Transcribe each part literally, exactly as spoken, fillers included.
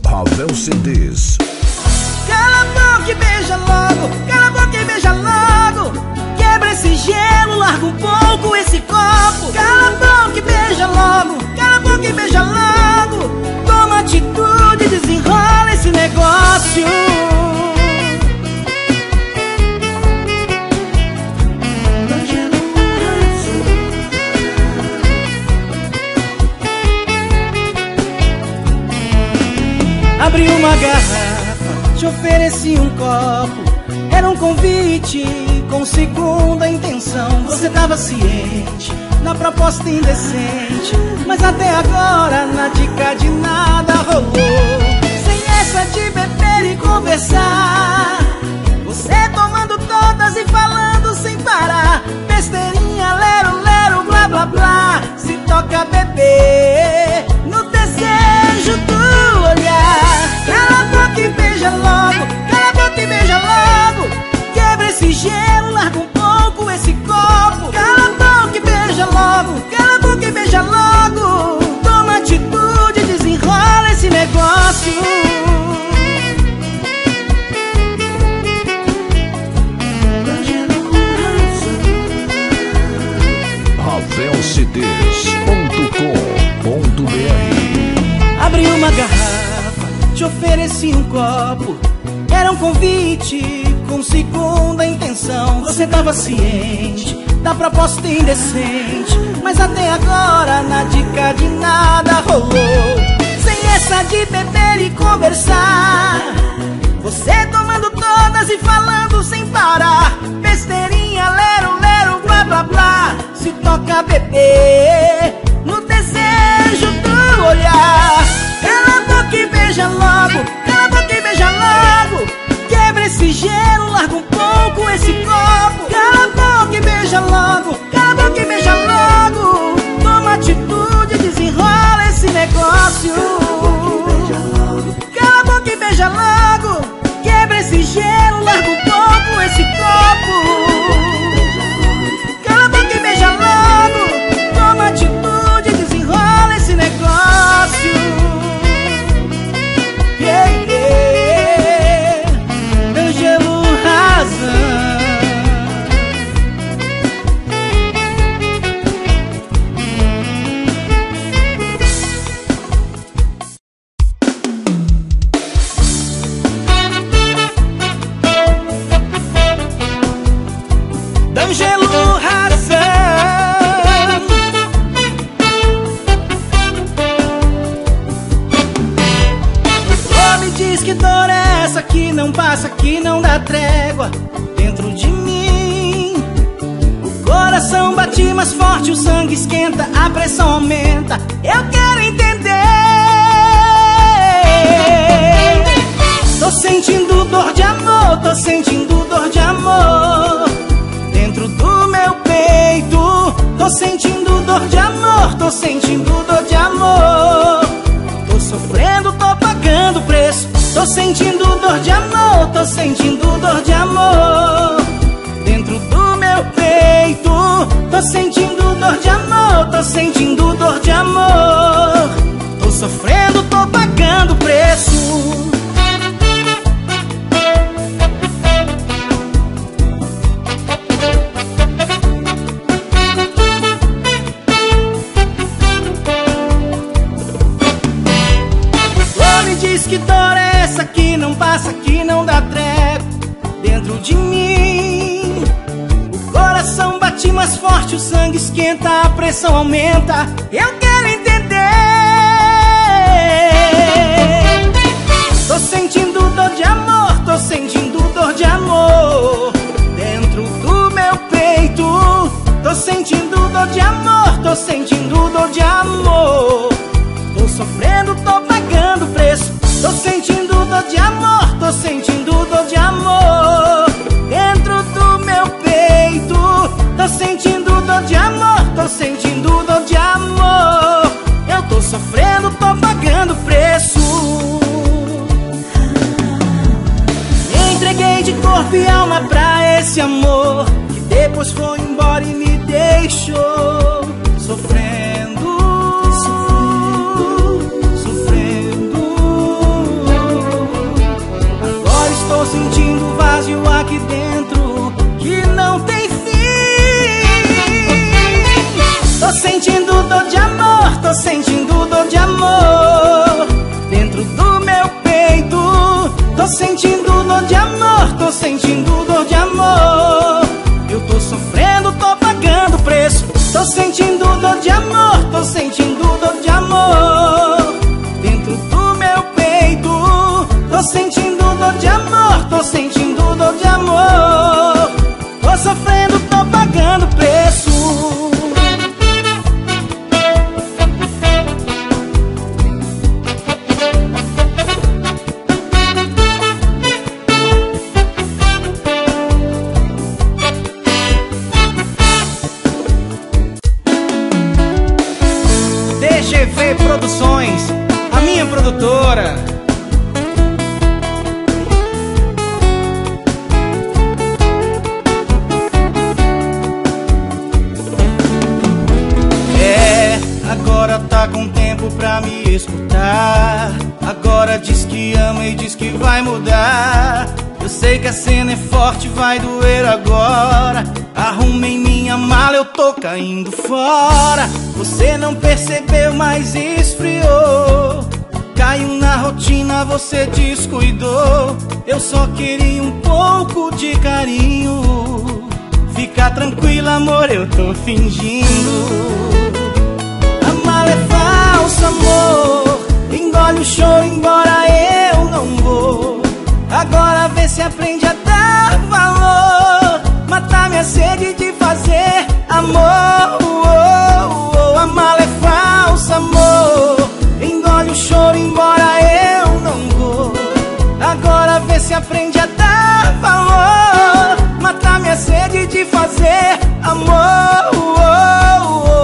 Ravel C Ds. Cala a boca e beija logo, cala a boca e beija logo. Quebra esse gelo, larga um pouco esse copo. Cala a boca e beija logo, cala a boca e beija logo. Toma atitude, desenrola esse negócio. Abri uma garrafa, te ofereci um copo. Era um convite com segunda intenção. Você tava ciente na proposta indecente, mas até agora na dica de nada rolou. Sem essa de beber e conversar, você tomando todas e falando sem parar. Besteirinha, lero, lero, blá, blá, blá. Se toca beber no desejo do olhar. Cala a boca e beija logo, cala a boca e beija logo. Quebra esse gelo, larga um pouco esse copo. Cala a boca e beija logo, cala a boca e beija logo. Toma atitude, desenrola esse negócio. Ravel C Ds ponto com ponto B R. Abri uma garrafa, te ofereci um copo. Era um convite com segunda intenção. Você tava ciente da proposta indecente, mas até agora na dica de nada rolou. Sem essa de beber e conversar, você tomando todas e falando sem parar. Besteirinha, lero, lero, blá, blá, blá. Se toca beber no desejo do olhar. Cala a boca e beija logo, cala a boca e beija logo. Quebra esse gelo, larga um pouco esse copo. Cala a boca e beija logo, cala a boca e beija logo. Toma atitude, desenrola esse negócio. Cala a boca e beija logo. Quebra esse gelo, larga um pouco esse copo. Cala a boca e beija logo. Toma atitude, desenrola esse negócio. Yeah, yeah. Ângelo Razão. D'Angelo Razão. Oh, me diz que dor é essa que não passa, que não dá trégua dentro de mim. O coração bate mais forte, o sangue esquenta, a pressão aumenta. Eu quero entender. Tô sentindo dor de amor, tô sentindo dor de amor dentro do meu peito. Tô sentindo dor de amor, tô sentindo dor de amor. Tô sofrendo, tô pagando preço. Tô sentindo dor de amor, tô sentindo dor de amor dentro do meu peito. Tô sentindo dor de amor, tô sentindo dor de amor. Tô sofrendo, tô pagando preço. Que dor é essa que não passa, que não dá trégua dentro de mim? O coração bate mais forte, o sangue esquenta, a pressão aumenta. Eu quero entender. Tô sentindo dor de amor, tô sentindo dor de amor dentro do meu peito. Tô sentindo dor de amor, tô sentindo dor de amor. Tô sofrendo, tô pagando preço. Tô sentindo dor de amor, tô sentindo dor de amor dentro do meu peito. Tô sentindo dor de amor, tô sentindo dor de amor. Eu tô sofrendo, tô pagando preço. Me entreguei de corpo e alma pra esse amor, que depois foi embora e me deixou sofrendo, sofrendo, sofrendo. aqui dentro que não tem fim. Tô sentindo dor de amor, tô sentindo dor de amor dentro do meu peito. Tô sentindo dor de amor, tô sentindo dor de amor. Eu tô sofrendo, tô pagando preço. Tô sentindo dor de amor, tô sentindo dor de amor dentro do meu peito. Tô sentindo dor de amor, tô sentindo dor de amor. Tô sofrendo, tô pagando preço. D G V Produções, a minha produtora. É, agora tá com tempo pra me escutar. Agora diz que ama e diz que vai mudar. Eu sei que a cena é forte, vai doer agora. Arrumei minha mala, eu tô caindo fora. Você não percebeu, mas esfriou. Caiu na rotina, você descuidou. Eu só queria um pouco de carinho. Fica tranquila, amor, eu tô fingindo. A mala é falsa, amor. Engole o choro, embora eu não vou. Agora vê se aprende a dar valor. Matar minha sede de fazer amor. Oh, oh, oh. A mala é falsa, amor. Engole o choro, embora eu não vou. Agora vê se aprende a dar valor. Matar minha sede de fazer amor. Oh, oh, oh.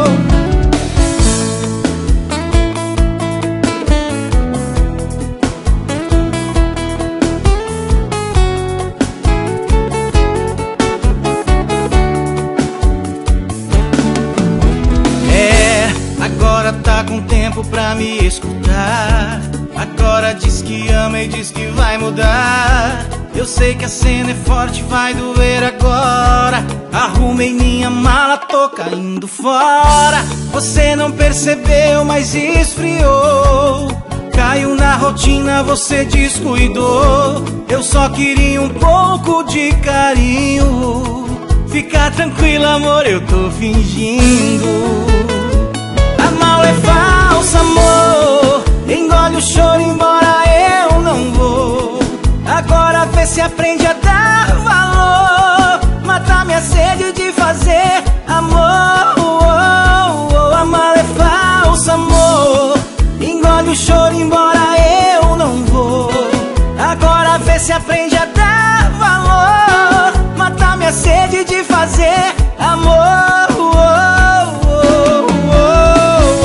Agora tá com tempo pra me escutar. Agora diz que ama e diz que vai mudar. Eu sei que a cena é forte, vai doer agora. Arrumei minha mala, tô caindo fora. Você não percebeu, mas esfriou. Caiu na rotina, você descuidou. Eu só queria um pouco de carinho. Fica tranquila, amor, eu tô fingindo. A mala é falsa, amor. Engole o choro, embora eu não vou. Agora vê se aprende a dar valor. Matar minha sede de fazer amor. Oh, oh, oh. A mala é falsa, amor. Engole o choro, embora eu não vou. Agora vê se aprende a dar valor. Matar minha sede de fazer amor. Oh, oh, oh, oh.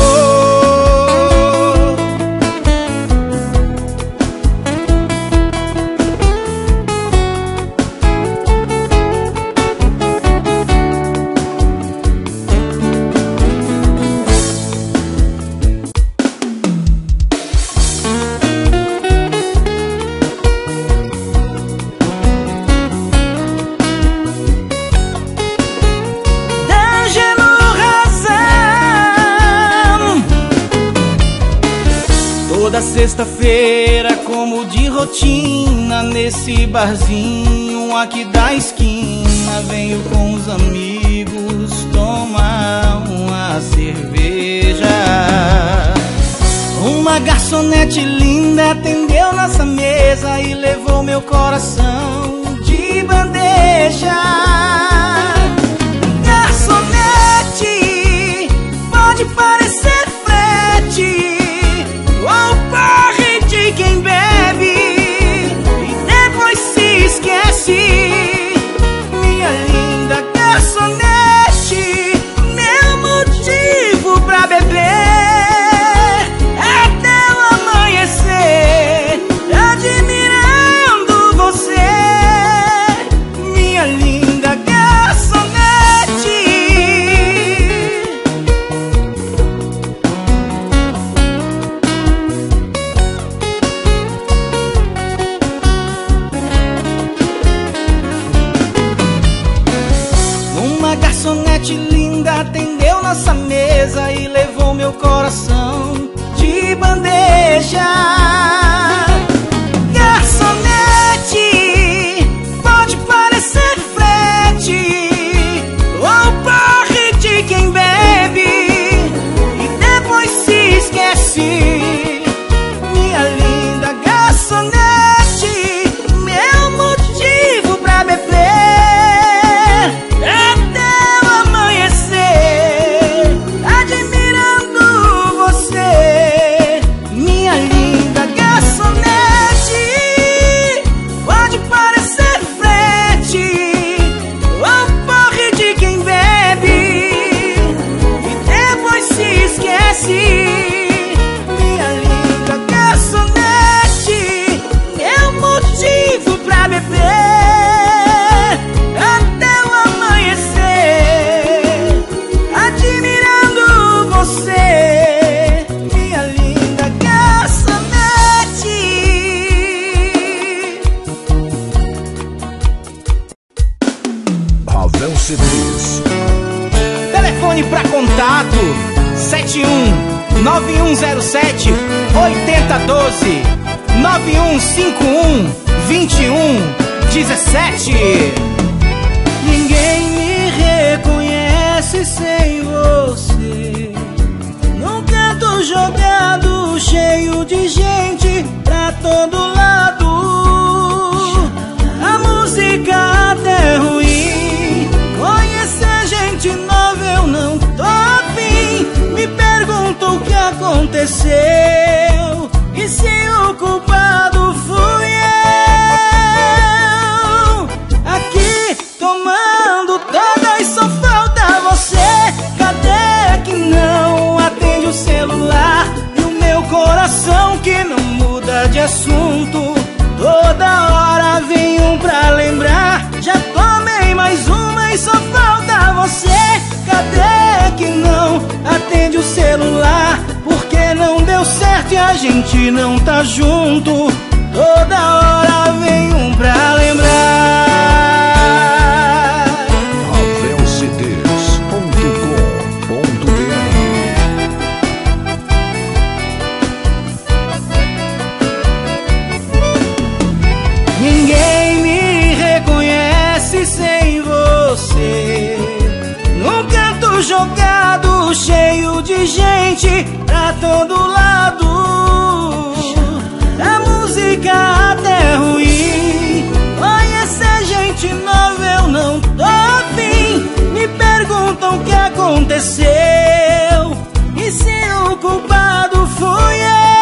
Toda sexta-feira, como de rotina, nesse barzinho aqui da esquina, venho com os amigos tomar uma cerveja. Uma garçonete linda atendeu nossa mesa e levou meu coração de bandeja. Garçonete, pode parecer frete ou porre de quem bebe e depois se esquece. Minha linda garçonete, meu motivo pra beber até o amanhecer, admirando você. Minha linda garçonete, seu coração de bandeja. Garçonete, pode parecer frete ou porre de quem bebe e depois se esquece. Minha linda garçonete, meu motivo pra beber até o amanhecer, admirando você. Minha linda garçonete, pode parecer frete ou porre de quem bebe e depois se esquece. Minha linda garçonete, meu motivo pra beber até o amanhecer, admirando você. Minha linda garçonete. Ravel C Ds. Telefone pra contato sete um nove um zero sete oito zero um dois, nove um cinco um dois um um sete. Ninguém me reconhece sem você, num canto jogado cheio de gente pra todo lado. A música até é ruim, conhecer gente nova eu não tô afim. Me pergunto o que aconteceu e se o culpado fui eu. Aqui tomando todas, só falta você. Cadê que não atende o celular? E o meu coração que não muda de assunto, toda hora vem um pra lembrar. Já tomei mais uma e só falta você. Cadê que não atende o celular? Porque não deu certo e a gente não tá junto, toda hora vem um pra lembrar. Ravel C Ds ponto com ponto B R. Ninguém me reconhece sem você, num canto jogado cheio de gente pra todo lado. A música até é ruim, conhecer gente nova eu não tô afim. Me perguntam o que aconteceu e se o culpado fui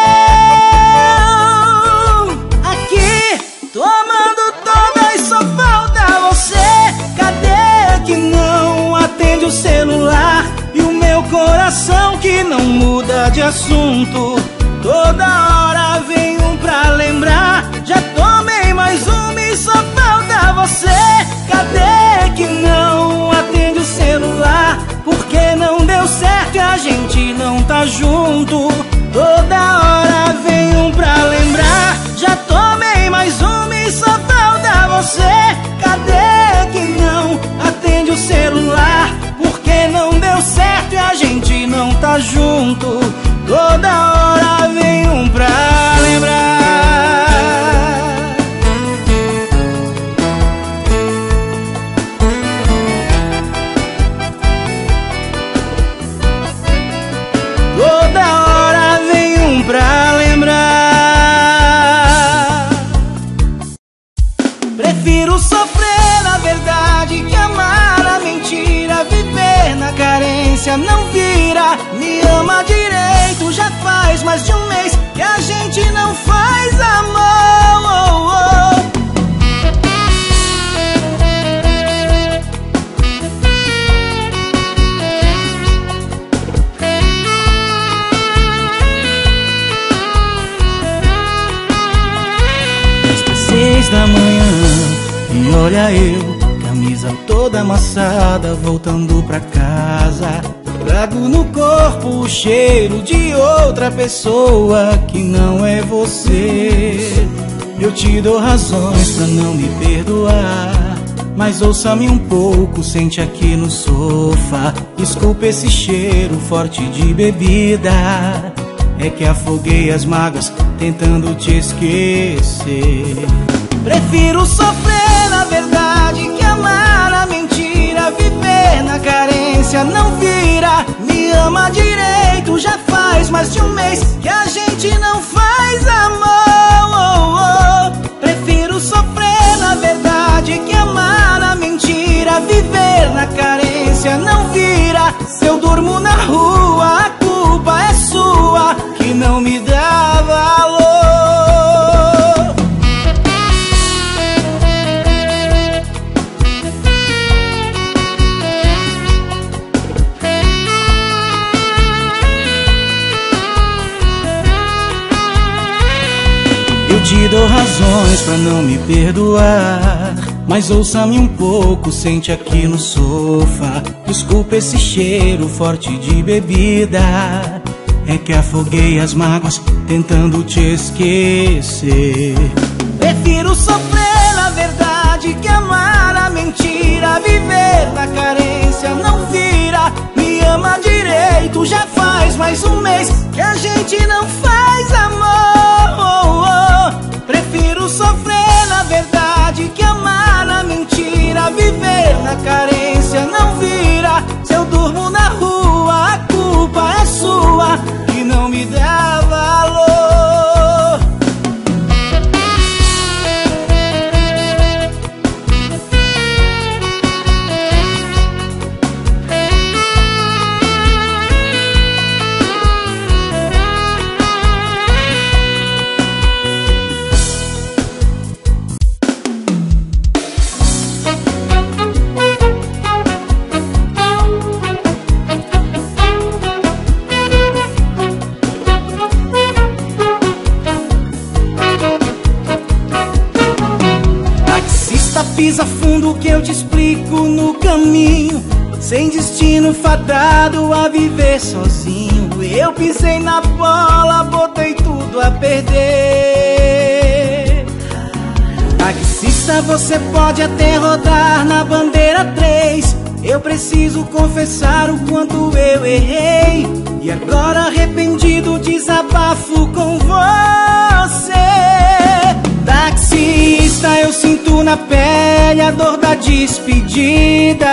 eu. Aqui tomando todas, só falta você. Cadê que não atende o celular? E o meu coração que não muda de assunto, toda hora vem um pra lembrar. Já tomei mais uma e só falta você. Cadê que não atende o celular? Porque não deu certo e a gente não tá junto, toda hora vem um pra lembrar. Já tomei mais uma e só falta você. Cadê que não atende o celular? Porque não deu certo e a gente não tá junto, toda hora vem um pra lembrar. Toda hora vem um pra lembrar. Prefiro sofrer na verdade que amar a mentira. Viver na carência não vira. Me ama direito, já faz mais de um mês que a gente não faz amor. Oh, oh. Seis da manhã e olha eu, camisa toda amassada, voltando pra casa. Trago no corpo o cheiro de outra pessoa que não é você. Eu te dou razões pra não me perdoar, Mas ouça-me um pouco, sente aqui no sofá. Desculpa esse cheiro forte de bebida, é que afoguei as mágoas tentando te esquecer. Prefiro sofrer na verdade que amar na mentira. Viver na carência não vira. Me ama direito, já faz mais de um mês que a gente não faz amor. Oh, oh. Prefiro sofrer na verdade que amar na mentira. Viver na carência não vira. Se eu durmo na rua, a culpa é sua, que não me dá valor. Eu te dou razões pra não me perdoar, mas ouça-me um pouco, sente aqui no sofá. Desculpa esse cheiro forte de bebida, é que afoguei as mágoas tentando te esquecer. Prefiro sofrer na verdade que amar na mentira. Viver na carência não vira. Me ama direito, já faz mais um mês que a gente não faz amor. Oh, oh. Prefiro sofrer na verdade que amar na mentira. Viver na carência não vira. Se eu durmo na rua, a culpa é sua, que não me dá valor. Pisa fundo que eu te explico no caminho. Sem destino, fadado a viver sozinho. Eu pisei na bola, botei tudo a perder. Taxista, você pode até rodar na bandeira três. Eu preciso confessar o quanto eu errei, e agora arrependido desabafo com você. Taxista, eu sinto na pele a dor da despedida.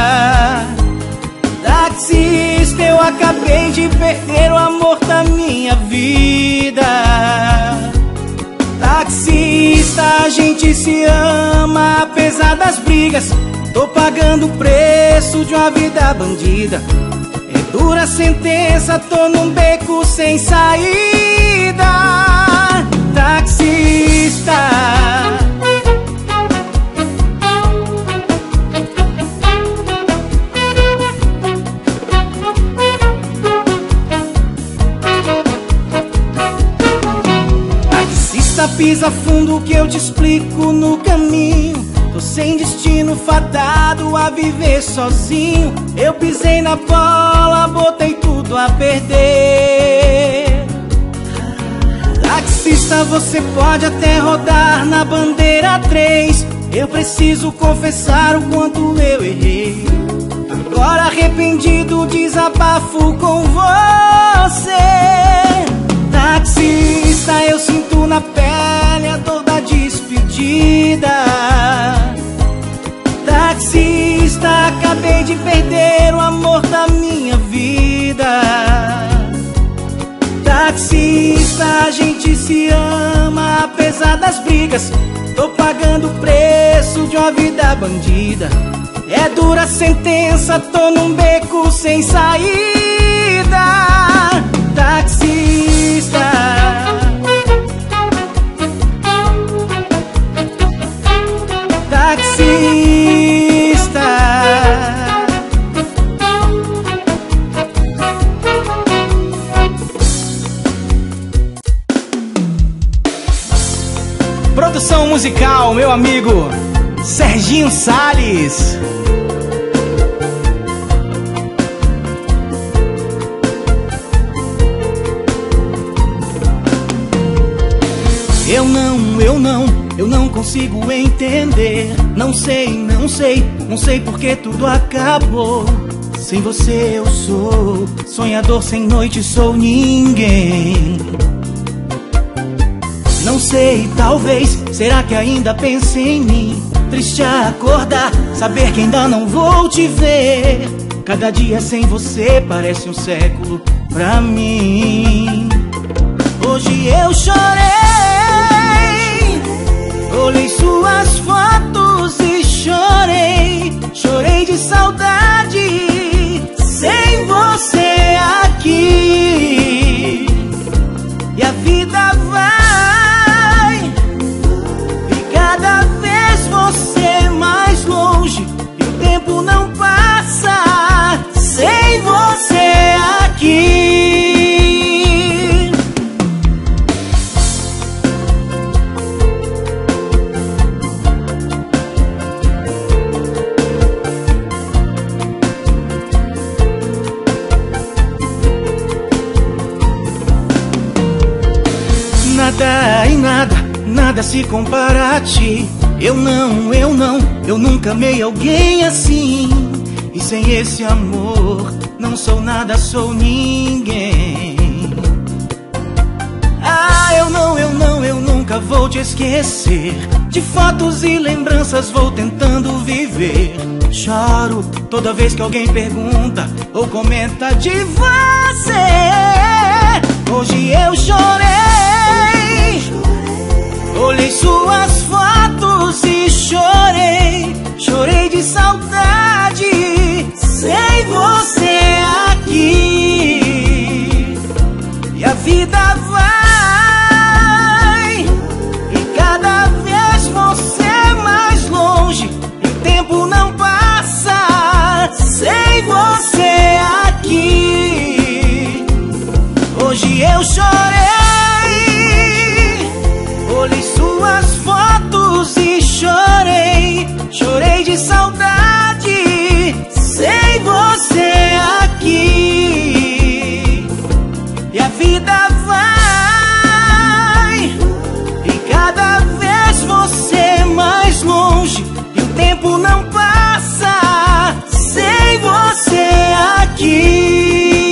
Taxista, eu acabei de perder o amor da minha vida. Taxista, a gente se ama apesar das brigas. Tô pagando o preço de uma vida bandida. É dura a sentença, tô num beco sem saída. Taxista, taxista, pisa fundo que eu te explico no caminho. Tô sem destino, fadado a viver sozinho. Eu pisei na bola, botei tudo a perder. Taxista, você pode até rodar na bandeira três. Eu preciso confessar o quanto eu errei. Agora arrependido desabafo com você. Taxista, eu sinto na pele a dor da despedida. Taxista, acabei de perder o amor da minha vida. Taxista, a gente se ama apesar das brigas. Tô pagando o preço de uma vida bandida. É dura a sentença, tô num beco sem saída. Taxista, taxista, produção musical, meu amigo Serginho Salles. Eu não, eu não, eu não consigo entender. Não sei, não sei, não sei porque tudo acabou. Sem você eu sou sonhador, sem noite sou ninguém. Não sei, talvez, será que ainda pensa em mim? Triste acordar, saber que ainda não vou te ver. Cada dia sem você parece um século pra mim. Hoje eu chorei, olhei suas fotos e chorei. Chorei de saudade, sem você aqui. E a vida vai, e cada vez você mais longe, e o tempo não passa sem você aqui. Nada e nada, nada se compara a ti. Eu não, eu não, eu nunca amei alguém assim. E sem esse amor, não sou nada, sou ninguém. Ah, eu não, eu não, eu nunca vou te esquecer. De fotos e lembranças vou tentando viver. Choro toda vez que alguém pergunta ou comenta de você. Hoje eu chorei, olhei suas fotos e chorei. Chorei de saudade, sem você aqui. E a vida vai, e cada vez você mais longe, e o tempo não passa sem você aqui. Hoje eu chorei, olhei suas fotos e chorei. Chorei de saudade, sem você aqui. E a vida vai, e cada vez você mais longe, e o tempo não passa sem você aqui.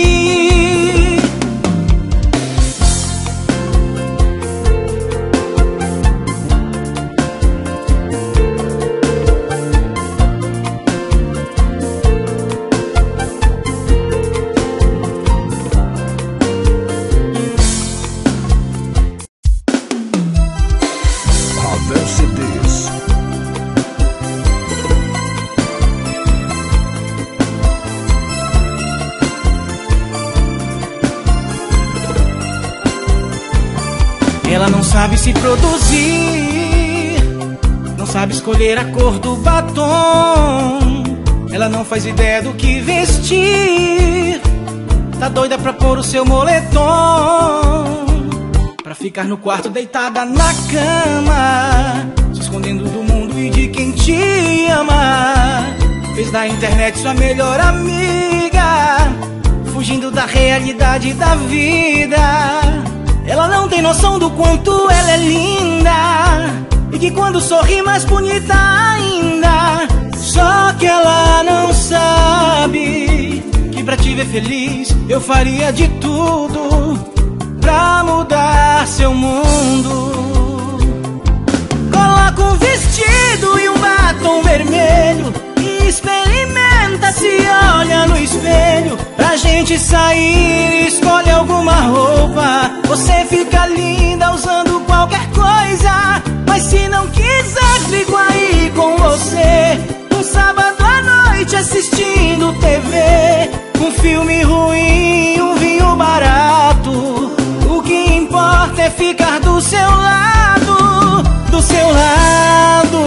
Ela não sabe se produzir, não sabe escolher a cor do batom. Ela não faz ideia do que vestir, tá doida pra pôr o seu moletom, pra ficar no quarto deitada na cama, se escondendo do mundo e de quem te ama. Fez da internet sua melhor amiga, fugindo da realidade da vida. Ela não tem noção do quanto ela é linda, e que quando sorri mais bonita ainda. Só que ela não sabe que pra te ver feliz eu faria de tudo pra mudar seu mundo. Coloca um vestido e um batom vermelho e experimenta, se olha no espelho. Pra gente sair, escolhe alguma roupa. Você fica linda usando qualquer coisa, mas se não quiser, fico aí com você. Um sábado à noite assistindo T V, um filme ruim, um vinho barato. O que importa é ficar do seu lado, do seu lado.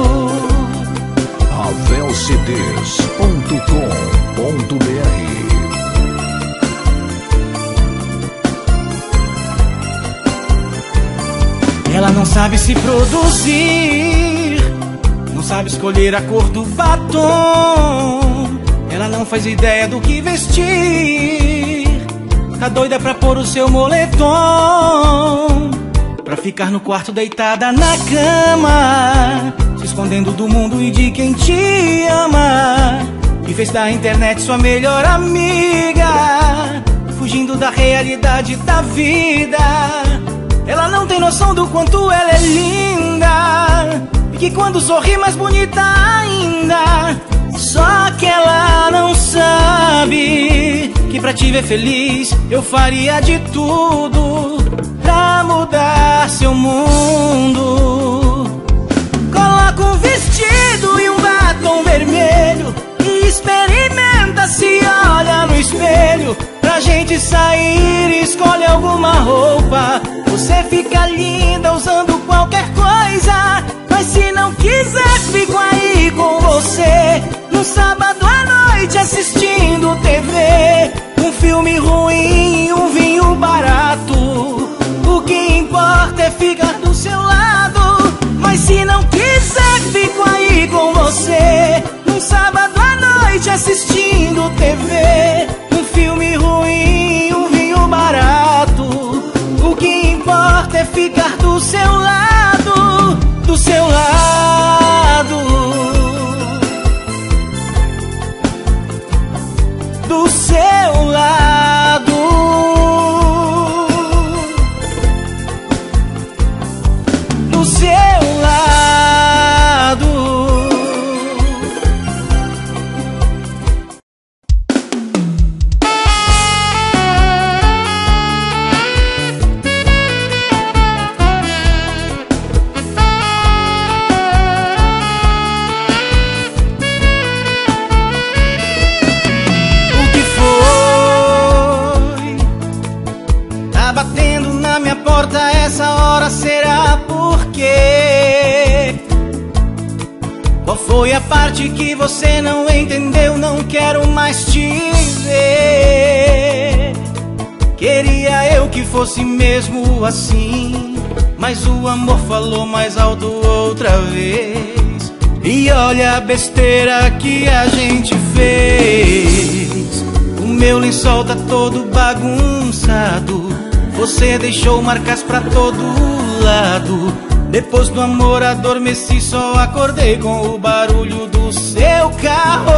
Ravel C Ds ponto com ponto B R. Ela não sabe se produzir, não sabe escolher a cor do batom. Ela não faz ideia do que vestir, tá doida pra pôr o seu moletom, pra ficar no quarto deitada na cama, se escondendo do mundo e de quem te ama, e fez da internet sua melhor amiga, fugindo da realidade da vida. Ela não tem noção do quanto ela é linda, e que quando sorri mais bonita ainda. Só que ela não sabe que pra te ver feliz eu faria de tudo pra mudar seu mundo. Coloca um vestido e um batom vermelho e experimenta, se olha no espelho. Pra gente sair, escolhe alguma roupa. Você fica linda usando qualquer coisa, mas se não quiser, fico aí com você no sábado à noite assistindo T V. Um filme ruim, um vinho barato, o que importa é ficar do seu lado. Mas se não quiser, fico aí com você no sábado à noite assistindo T V. Um filme ruim, um vinho barato, o que importa é ficar do seu lado, do seu lado, do seu lado, do seu lado. Essa hora será porque qual foi a parte que você não entendeu? Não quero mais te ver. Queria eu que fosse mesmo assim, mas o amor falou mais alto outra vez. E olha a besteira que a gente fez. O meu lençol tá todo bagunçado, você deixou marcas pra todo lado. Depois do amor adormeci, só acordei com o barulho do seu carro.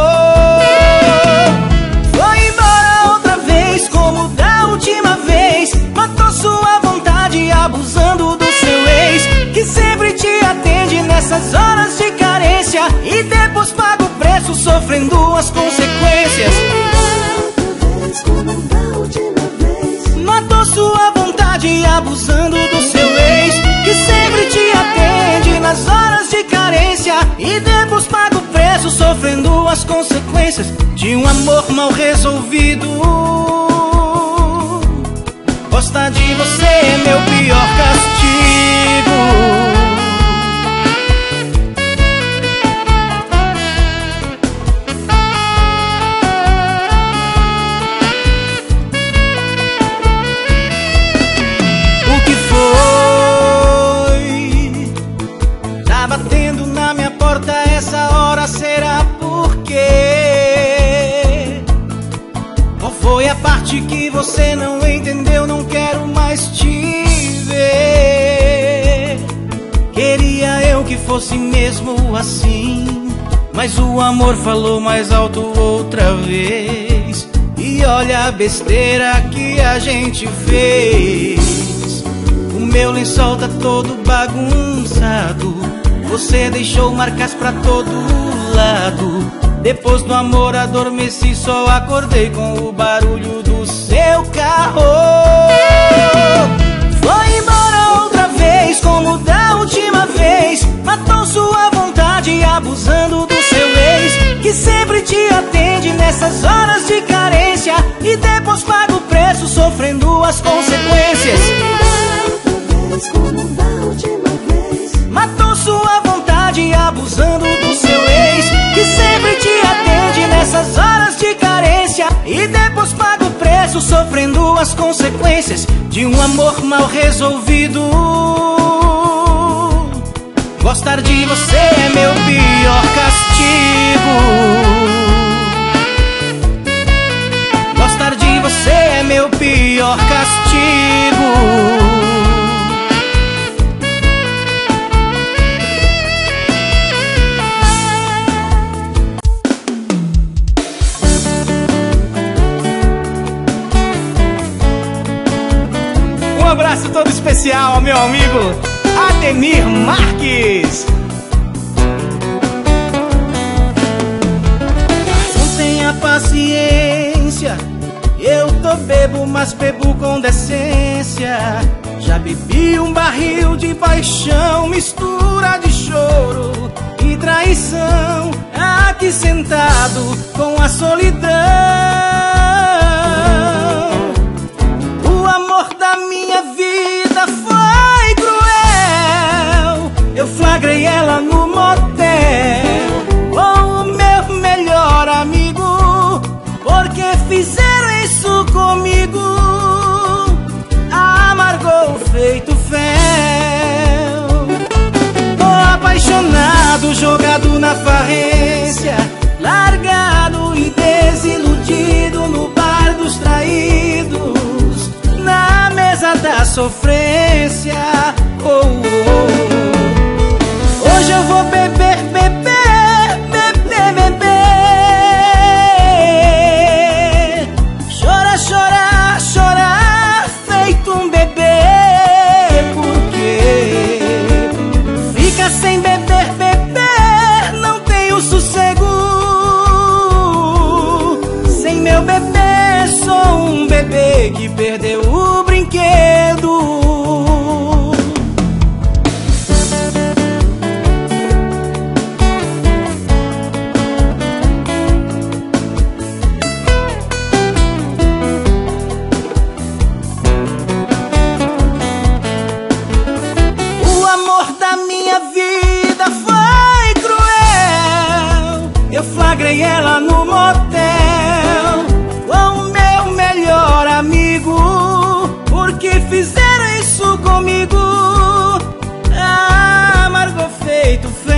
Foi embora outra vez, como da última vez. Matou sua vontade abusando do seu ex, que sempre te atende nessas horas de carência, e depois paga o preço sofrendo as consequências. Matou sua vontade abusando do seu ex, que sempre te atende nas horas de carência, e depois paga o preço sofrendo as consequências de um amor mal resolvido. Gostar de você é meu pior castigo. Essa hora será porque qual foi a parte que você não entendeu? Não quero mais te ver. Queria eu que fosse mesmo assim, mas o amor falou mais alto outra vez. E olha a besteira que a gente fez. O meu lençol tá todo bagunçado, você deixou marcas pra todo lado. Depois do amor adormeci, só acordei com o barulho do seu carro. Foi embora outra vez, como da última vez. Matou sua vontade abusando do seu ex, que sempre te atende nessas horas de carência, e depois paga o preço sofrendo as consequências. Matou sua vontade abusando do seu ex, que sempre te atende nessas horas de carência, e depois paga o preço sofrendo as consequências de um amor mal resolvido. Gostar de você é meu pior castigo. Gostar de você é meu pior castigo. especial ao meu amigo Ademir Marques. Não tenha paciência, eu tô bebo, mas bebo com decência. Já bebi um barril de paixão, mistura de choro e traição, aqui sentado com a solidão. O amor da minha vida foi cruel, eu flagrei ela no motel com o meu melhor amigo. Porque fizeram isso comigo, amargou feito fel. Tô apaixonado, jogado na farrência, largado e desiludido no bar dos traídos, na mesa da sofrência. Oh, oh. Hoje eu vou beber, beber, beber, beber. Chorar, chorar, chorar, feito um bebê. Porque fica sem beber, beber, não tenho sossego. Sem meu bebê, sou um bebê que perdeu o brinquedo. Flagrei ela no motel com o meu melhor amigo. Porque fizeram isso comigo, amargou feito fel.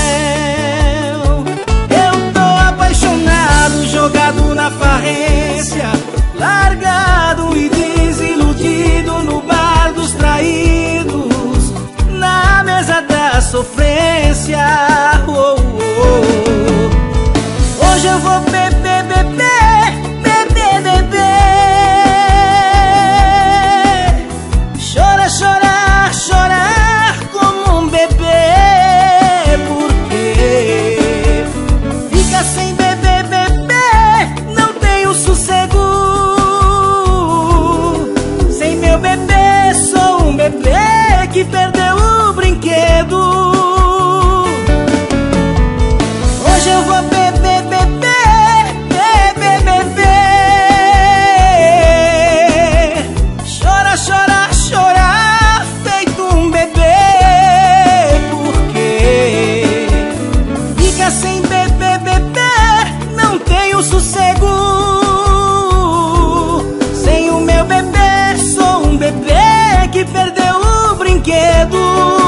Eu tô apaixonado, jogado na farrência, largado e desiludido no bar dos traídos, na mesa da sofrência. Oh, oh. Hoje eu vou beber, beber, beber, beber. Chorar, chorar, chorar como um bebê. Porque fica sem beber, beber, não tenho sossego. Sem meu bebê, sou um bebê que perdeu o brinquedo. Hoje eu vou beber, sossego. Sem o meu bebê, sou um bebê que perdeu o brinquedo.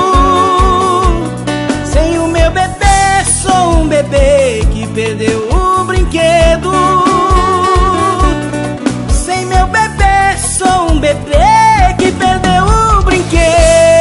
Sem o meu bebê, sou um bebê que perdeu o brinquedo. Sem meu bebê, sou um bebê que perdeu o brinquedo.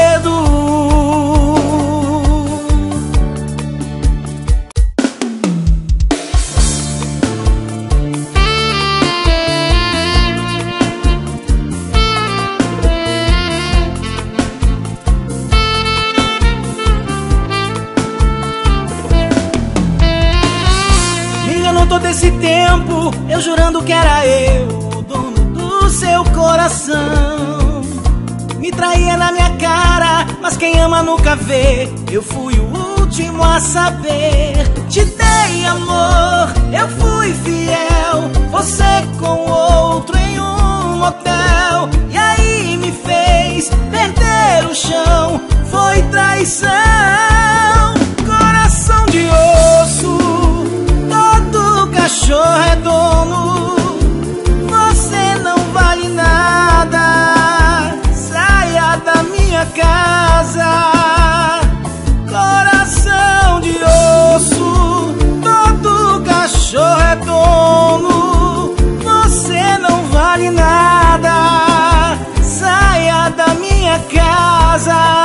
Todo esse tempo, eu jurando que era eu o dono do seu coração. Me traía na minha cara, mas quem ama nunca vê. Eu fui o último a saber. Te dei amor, eu fui fiel. Você com outro em um motel. E aí me fez perder o chão. Foi traição. Coração de osso, cachorro é dono, você não vale nada. Saia da minha casa. Coração de osso, todo cachorro é dono, você não vale nada. Saia da minha casa.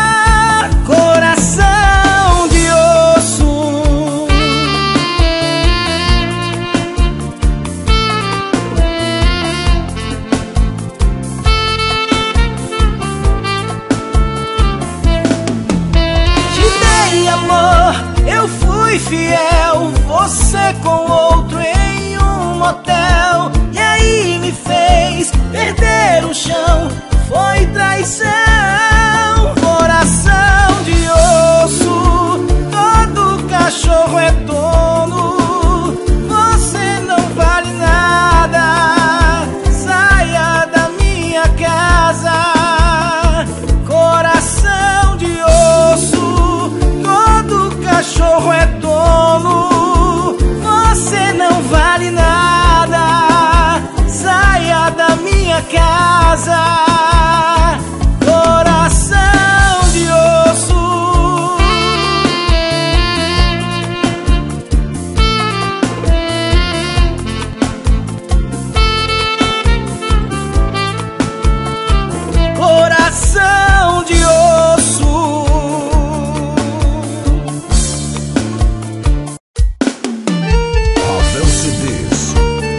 Coração de osso. fui fiel, você com outro em um motel. E aí me fez perder o chão, foi traição. Coração de osso, todo cachorro é dono. Você não vale nada, saia da minha casa. Coração de osso, todo cachorro é dono. Você não vale nada, saia da minha casa. Coração de osso. Coração de osso. Ravel C Ds.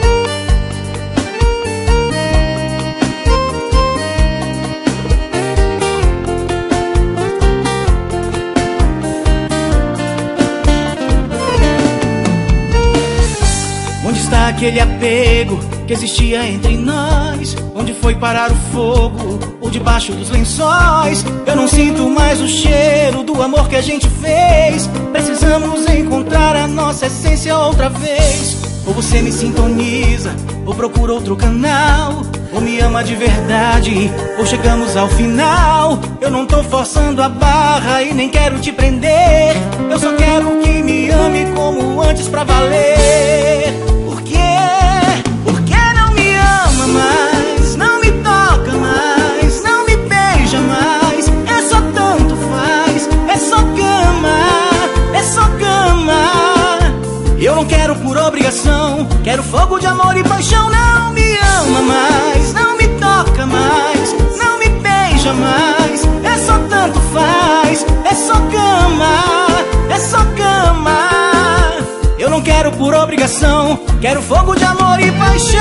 Onde está aquele apego que existia entre nós? Onde foi parar o fogo por debaixo dos lençóis? Eu não sinto mais o cheiro do amor que a gente fez. Precisamos encontrar a nossa essência outra vez. Ou você me sintoniza, ou procura outro canal. Ou me ama de verdade, ou chegamos ao final. Eu não tô forçando a barra e nem quero te prender. Eu só quero que me ame como antes pra valer. Por quê? Por que não me ama mais? Não me toca mais, não me beija mais. É só tanto faz, é só cama, é só cama. Eu não quero por obrigação, quero fogo de amor e paixão. Não me ama mais, não me toca mais, não me beija mais. É só tanto faz, é só cama, é só cama. Eu não quero por obrigação, quero fogo de amor e paixão.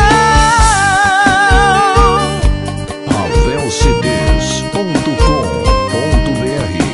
Ravel C Ds ponto com ponto B R.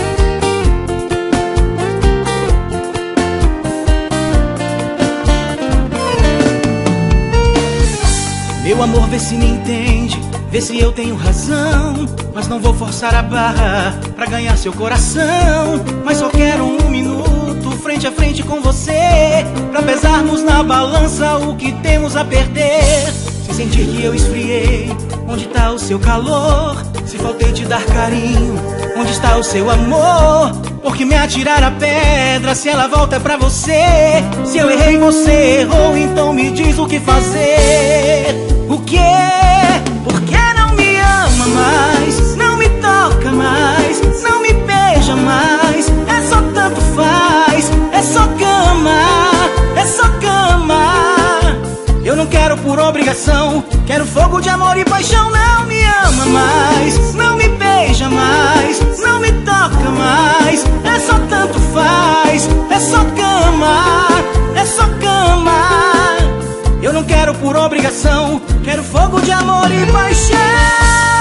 Meu amor, vê se me entende, vê se eu tenho razão. Mas não vou forçar a barra pra ganhar seu coração. Mas só quero um minuto frente a frente com você, pra pesarmos na balança o que temos a perder. Se sentir que eu esfriei, onde tá o seu calor? Se faltei te dar carinho, onde está o seu amor? Porque me atirar a pedra, se ela volta é pra você. Se eu errei, você errou, então me diz o que fazer. O quê? Por que não me ama mais? Não me toca mais, não me beija mais. É só tanto faz, é só cama, é só cama. Eu não quero por obrigação, quero fogo de amor e paixão. Não me ama mais, não me beija mais, não me toca mais. É só tanto faz, é só cama, é só cama. Eu não quero por obrigação, quero fogo de amor e paixão.